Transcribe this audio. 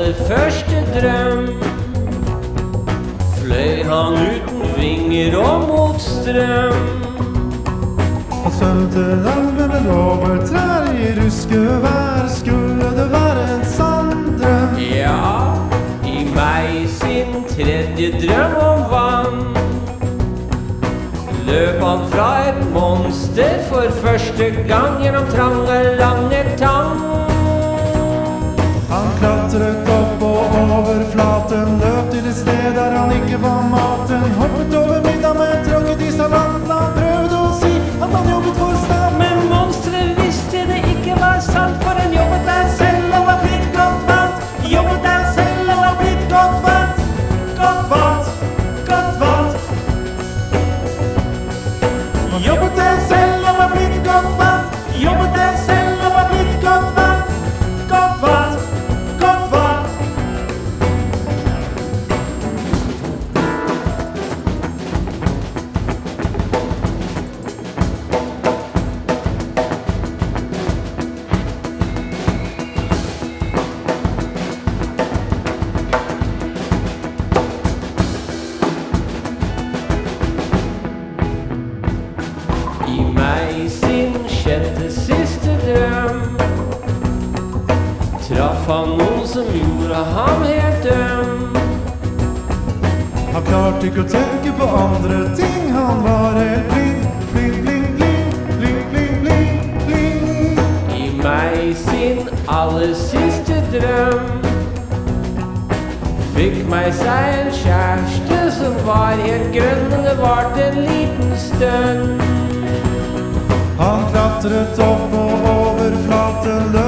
aller første drøm. Fløy han uten vinger og mot strøm. Og svømte elven over trær i ruskevær. Skulle det være en sann drøm? Ja, i meg sin tredje drøm om vann. Løp han fra et monster for første gang gjennom trange, lange tang. Han klatret opp og over flaten, løp til et sted der han ikke var maten. Hoppet over middag med tråkket i savannen. Han prøvde å si at han jobbet for staten. Men monsteret visste det ikke var sant, for han jobbet der selv og var blitt godt vant. Jobbet der selv og var blitt godt vant. Godt vant, godt vant. Jobbet der selv og var blitt godt vant. Jobbet der selv og var blitt godt vant. Godt vant, godt vant. I meg sin sjette siste drøm traff han noe som gjorde ham helt døm. Han klarte ikke å tenke på andre ting. Han var helt blind, blind, blind, blind, blind, blind, blind, blind. I meg sin aller siste drøm fikk meg seg en kjæreste som var helt grønn, og det varte en liten stund. Han klatret opp og over flaten, løp